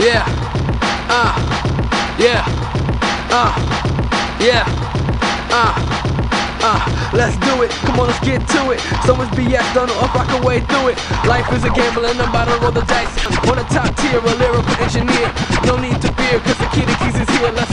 Yeah, yeah, yeah, let's do it, come on, let's get to it. So much BS, don't know if I can wade through it. Life is a gamble and I'm about to roll the dice. On a top tier, a lyrical engineer. No need to fear, cause the kid keys is here, let's